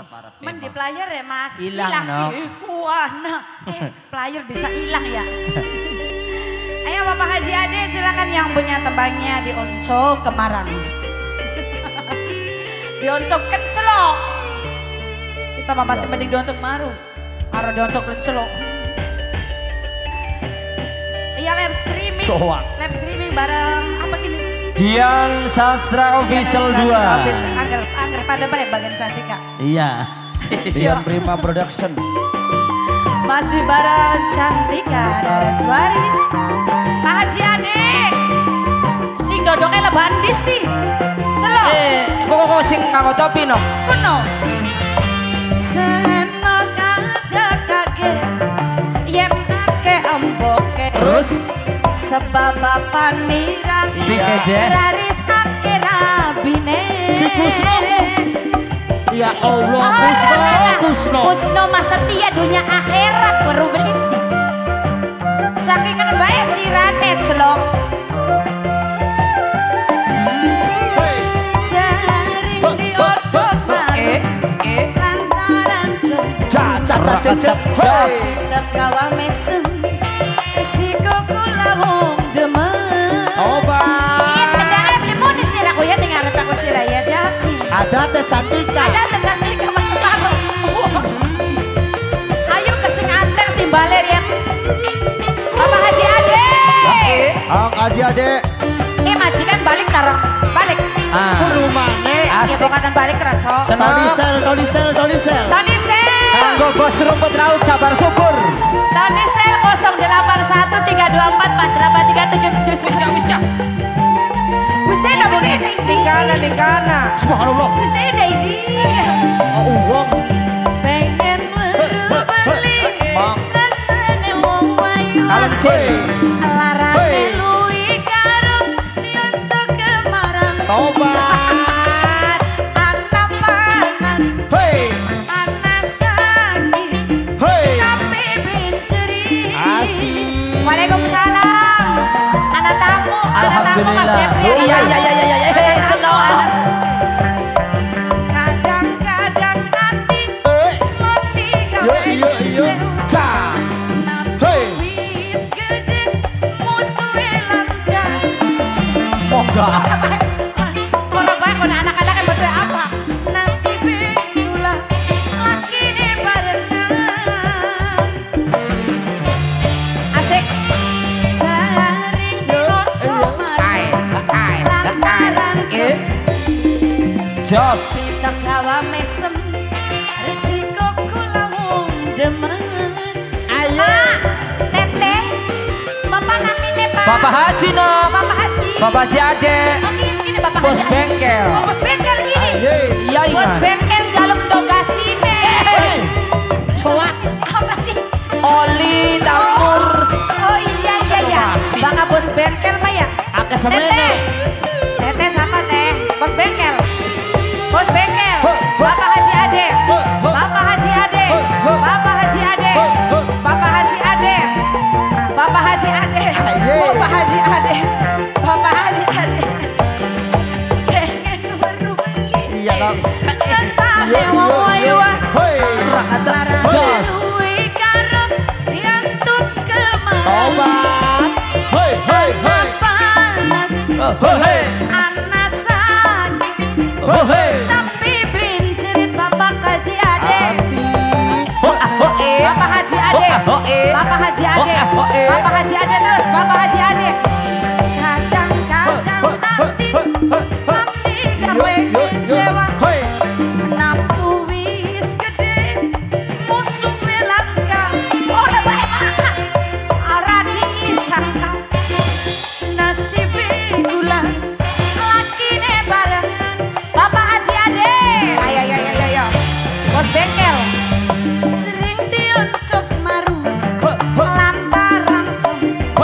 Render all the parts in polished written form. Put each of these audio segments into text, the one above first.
Mendi player ya Mas. Hilang no. Wana. Player bisa hilang ya. Ayo Bapak Haji Ade silakan yang punya tembangnya di Onco Kemarang. Di Onco Kecelok. Kita masih mending di Onco Kemaru. Aro di Onco Kecelok. Iya live streaming. Live streaming bareng apa gini? Dian Sastra Official 2. Angger pada bagian Cantika. Iya. Dian Prima Production. Masih bareng Cantika Daraswari. Pak Haji Ade. Sing dodongnya lebandis sih. Celok. Kok sing nganggo topi no? Kuno. Senok aja kaget. Yen ake emboke. Terus sebab bapak nira raris akhirah bine si Kusno ya Allah Kusno masa setia dunia akhirat baru beli sih saking kan baik si Ranet celok sering diocok lantaran cek kawa mesem resiko kulawong demen iya tendangan beli modis sih aku ya tinggal aku sih rakyat ya ada teh Cantika Mas Taro ayo ke sing anteng si baler ya Bapak Haji Ade Haji Ade majikan balik taruh balik rumahnya asik bokatan balik keracok Tony Sel Kanggo bos rumput laut sabar syukur Tony Sel 081 324 4837 Wisya Bisa Dikana Subhanallah Bisa ini uang pengen beli rasanya wong wayu kalem sih larane luwi karo nyonco kemarang tobat anak panas panas sakit tapi benceri asik Waalaikumsalam anak tamu Mas Devi iya senang kadang-kadang hati mati gawe nafsu wis gede musuhe langka orang baik kalau anak-anak yang betul apa nasibnya itulah laki di barengan asik sering dikocok lantaran jos kita kawa mesem resiko kulawung demen ayo teteh bapak namine pak Bapak Haji no Bapak Haji Ade ini Bapak bos Haji bengkel bos bengkel gini iya bos bengkel jaluk dogasine soak apa sih oli dapur oh iya baka bos bengkel mah ya ake semene teteh siapa teh bos bengkel Bapak Haji Ade Bapak Haji Ade Bapak Haji Ade Bapak Haji Ade Bapak Haji Ade Bapak Haji Ade Bapak Haji Ade pengen baru beli iya dong rasane wong wayu lantaran luwi karo diantuk kemarang tobat panas anas sakit tapi berincerit Bapak Haji Ade Bapak Haji Ade Bapak Haji Ade Bapak Haji Ade terus Bapak Haji Ade kadang-kadang hati gawe kecewa nafsu wis gede musuh langka oh udah baik arah disangka nasibnya gulang laki ne barengan Bapak Haji Ade ayo bos bengkel sering dioncok maru lantaran cong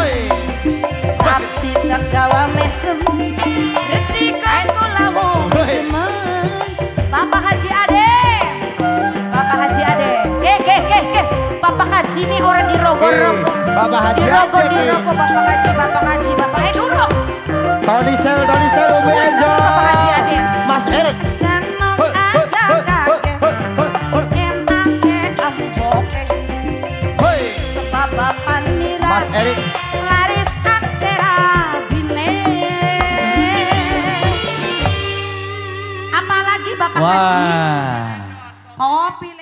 tapi tergawa mesem resiko kulawung demen Bapak Haji Ade Bapak Haji ini orang di rogo-rogo Bapak Haji di rogo Bapak Haji dulu Tony Sel Ubi Enjoy Bapak Haji Ade Mas Erik senok aja kaget Mas Erik. Laris Aktera Bine. Apalagi Bapak Haji. Kopi